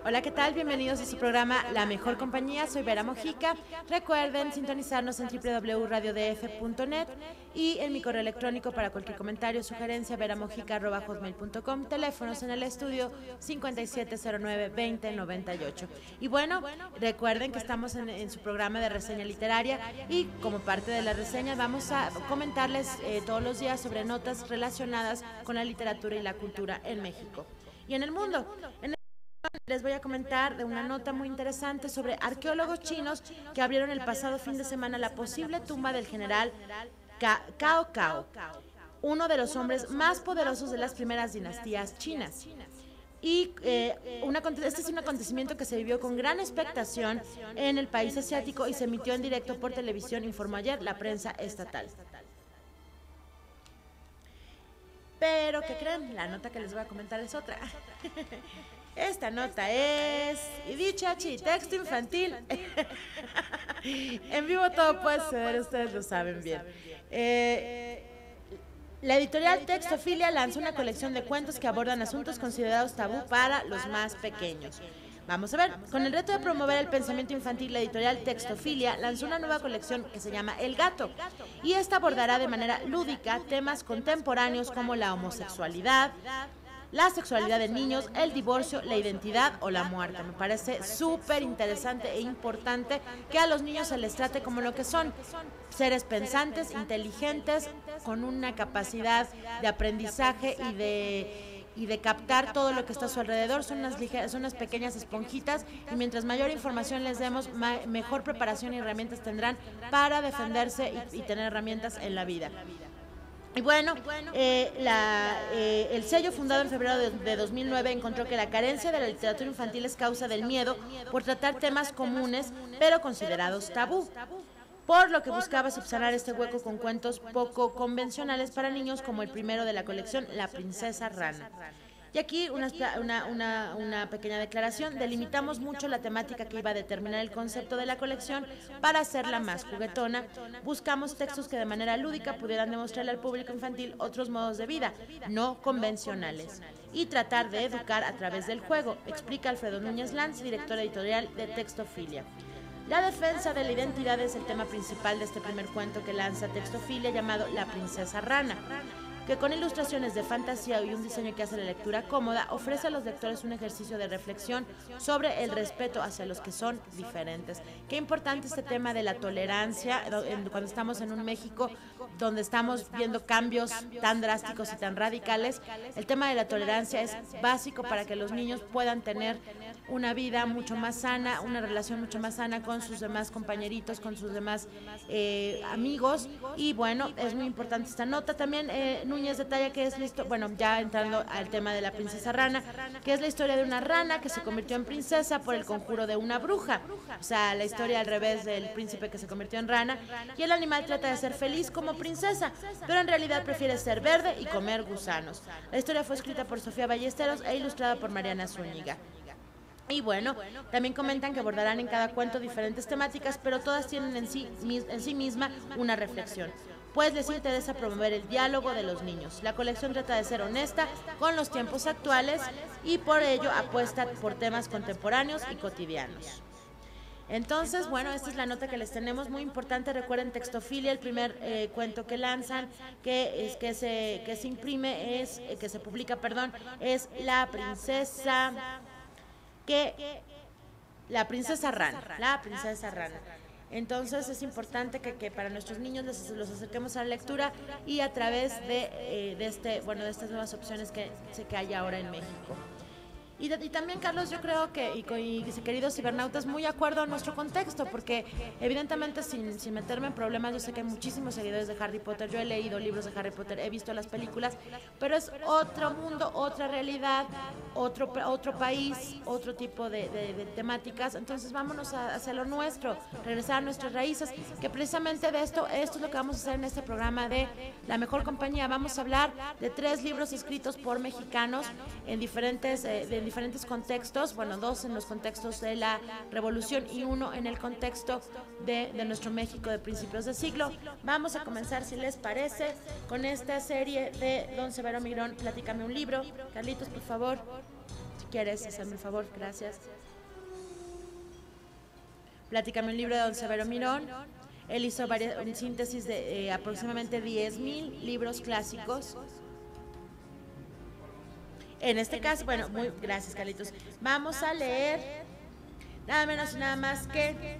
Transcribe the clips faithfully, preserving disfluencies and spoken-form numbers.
Hola, ¿qué tal? Bienvenidos a su programa La Mejor Compañía. Soy Vera Mojica. Recuerden sintonizarnos en doble u doble u doble u punto radio d f punto net y en mi correo electrónico para cualquier comentario o sugerencia veramojica arroba hotmail punto com. Teléfonos en el estudio cincuenta y siete cero nueve veinte noventa y ocho. Y bueno, recuerden que estamos en, en su programa de reseña literaria y como parte de la reseña vamos a comentarles eh, todos los días sobre notas relacionadas con la literatura y la cultura en México y en el mundo. En Les voy a comentar de una nota muy interesante sobre arqueólogos chinos que abrieron el pasado fin de semana la posible tumba del general Cao Cao, uno de los hombres más poderosos de las primeras dinastías chinas. Y eh, una, este es un acontecimiento que se vivió con gran expectación en el país asiático y se emitió en directo por televisión, informó ayer la prensa estatal. Pero, ¿qué creen? La nota que les voy a comentar es otra. Esta nota es Idichachi, texto infantil. En vivo todo puede suceder, ustedes lo saben bien. Eh, la editorial Textofilia lanzó una colección de cuentos que abordan asuntos considerados tabú para los más pequeños. Vamos a ver, con el reto de promover el pensamiento infantil, la editorial Textofilia lanzó una nueva colección que se llama El Gato, y esta abordará de manera lúdica temas contemporáneos como la homosexualidad, la sexualidad de niños, el divorcio, la identidad o la muerte. Me parece súper interesante e importante que a los niños se les trate como lo que son, seres pensantes, inteligentes, con una capacidad de aprendizaje y de... y de captar todo lo que está a su alrededor. Son unas, ligeras, son unas pequeñas esponjitas, y mientras mayor información les demos, ma mejor preparación y herramientas tendrán para defenderse y, y tener herramientas en la vida. Y bueno, eh, la, eh, el sello, fundado en febrero de, de dos mil nueve, encontró que la carencia de la literatura infantil es causa del miedo por tratar temas comunes pero considerados tabú, por lo que buscaba subsanar este hueco con cuentos poco convencionales para niños, como el primero de la colección, La Princesa Rana. Y aquí una, una, una, una pequeña declaración: delimitamos mucho la temática que iba a determinar el concepto de la colección para hacerla más juguetona. Buscamos textos que de manera lúdica pudieran demostrarle al público infantil otros modos de vida, no convencionales, y tratar de educar a través del juego, explica Alfredo Núñez Lanz, director editorial de Textofilia. La defensa de la identidad es el tema principal de este primer cuento que lanza Textofilia, llamado La Princesa Rana, que con ilustraciones de fantasía y un diseño que hace la lectura cómoda, ofrece a los lectores un ejercicio de reflexión sobre el respeto hacia los que son diferentes. Qué importante este tema de la tolerancia, cuando estamos en un México donde estamos viendo cambios tan drásticos y tan radicales. El tema de la tolerancia es básico para que los niños puedan tener una vida mucho más sana, una relación mucho más sana con sus demás compañeritos, con sus demás eh, amigos. Y bueno, es muy importante esta nota. También eh, Núñez detalla que es listo, bueno, ya entrando al tema de la princesa rana, que es la historia de una rana que se convirtió en princesa por el conjuro de una bruja. O sea, la historia al revés del príncipe que se convirtió en rana, y el animal trata de ser feliz como princesa, pero en realidad prefiere ser verde y comer gusanos. La historia fue escrita por Sofía Ballesteros e ilustrada por Mariana Zúñiga. Y bueno, también comentan que abordarán en cada cuento diferentes temáticas, pero todas tienen en sí, en sí misma una reflexión, pues les interesa promover el diálogo de los niños. La colección trata de ser honesta con los tiempos actuales y por ello apuesta por temas contemporáneos y cotidianos. Entonces, bueno, esta es la nota que les tenemos, muy importante. Recuerden, Textofilia, el primer eh, cuento que lanzan, que es que se que se imprime, es eh, que se publica, perdón, es La Princesa que La Princesa Rana, La Princesa Rana. Entonces es importante que, que para nuestros niños les, los acerquemos a la lectura y a través de, eh, de este, bueno, de estas nuevas opciones que sé que hay ahora en México. Y, de, y también, Carlos, yo creo que, y, y, y queridos cibernautas, muy de acuerdo a nuestro contexto, porque evidentemente sin, sin meterme en problemas, yo sé que hay muchísimos seguidores de Harry Potter, yo he leído libros de Harry Potter, he visto las películas, pero es otro mundo, otra realidad, otro, otro país, otro tipo de, de, de temáticas. Entonces vámonos a, hacia lo nuestro, regresar a nuestras raíces, que precisamente de esto, esto es lo que vamos a hacer en este programa de La Mejor Compañía. Vamos a hablar de tres libros escritos por mexicanos en diferentes eh, de diferentes contextos, bueno, dos en los contextos de la Revolución y uno en el contexto de, de nuestro México de principios de siglo. Vamos a comenzar, si les parece, con esta serie de Don Severo Migrón, Platícame un libro. Carlitos, por favor. ¿Quieres hacerme el favor? Gracias. Platícame un libro de don Severo Mirón. Él hizo varias, un síntesis de eh, aproximadamente diez mil libros clásicos. En este caso, bueno, muy gracias, Carlitos. Vamos a leer nada menos y nada más que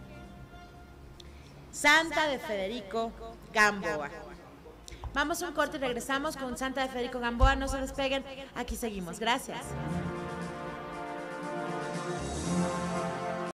Santa de Federico Gamboa. Vamos a un corte y regresamos con Santa de Federico Gamboa. No se despeguen, aquí seguimos. Gracias.